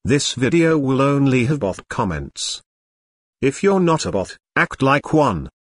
This video will only have bot comments. If you're not a bot, act like one.